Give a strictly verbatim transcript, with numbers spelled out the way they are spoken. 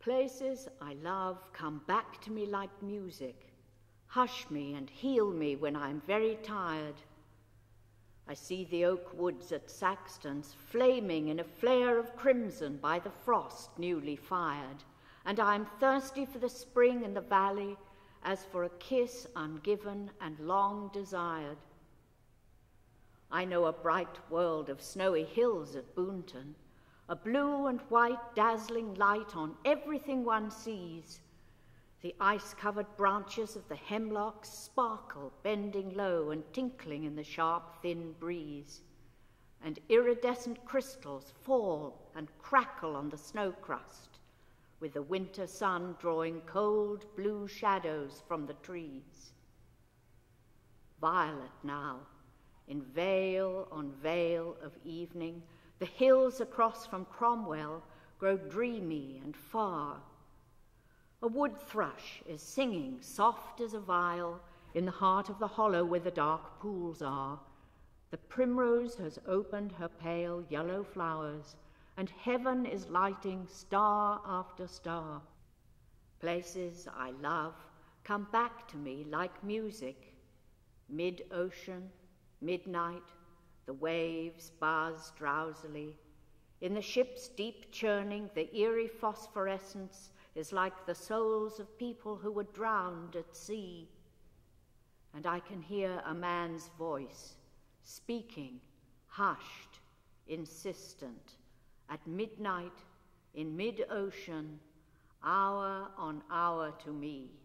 Places I love come back to me like music, hush me and heal me when I am very tired. I see the oak woods at Saxton's flaming in a flare of crimson by the frost newly fired, and I am thirsty for the spring in the valley as for a kiss ungiven and long desired. I know a bright world of snowy hills at Boonton, a blue and white dazzling light on everything one sees. The ice-covered branches of the hemlocks sparkle, bending low and tinkling in the sharp, thin breeze, and iridescent crystals fall and crackle on the snow crust, with the winter sun drawing cold blue shadows from the trees. Violet now, in veil on veil of evening, the hills across from Cromwell grow dreamy and far. A wood thrush is singing soft as a viol in the heart of the hollow where the dark pools are. The primrose has opened her pale yellow flowers, and heaven is lighting star after star. Places I love come back to me like music. Mid-ocean, midnight, the waves buzz drowsily. In the ship's deep churning, the eerie phosphorescence is like the souls of people who were drowned at sea. And I can hear a man's voice, speaking, hushed, insistent, at midnight, in mid-ocean, hour on hour to me.